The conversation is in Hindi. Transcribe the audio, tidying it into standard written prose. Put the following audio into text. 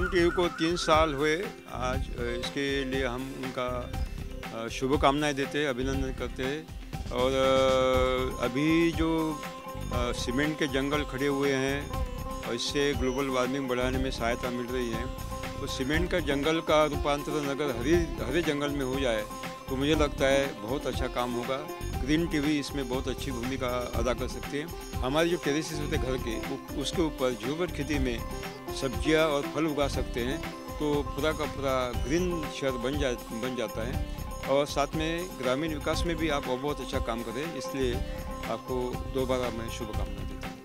टीवी को 3 साल हुए आज। इसके लिए हम उनका शुभकामनाएं देते हैं, अभिनंदन करते हैं। और अभी जो सीमेंट के जंगल खड़े हुए हैं और इससे ग्लोबल वार्मिंग बढ़ाने में सहायता मिल रही है, तो सीमेंट का जंगल का रूपांतरण अगर हरे जंगल में हो जाए तो मुझे लगता है बहुत अच्छा काम होगा। ग्रीन टीवी इसमें बहुत अच्छी भूमिका अदा कर सकते हैं। हमारे जो टेरेसेस होते घर के, उसके ऊपर जैविक खेती में सब्जियां और फल उगा सकते हैं, तो पूरा का पूरा ग्रीन शहर बन जाता है। और साथ में ग्रामीण विकास में भी आप बहुत अच्छा काम करें, इसलिए आपको दोबारा मैं शुभकामनाएं देता हूँ।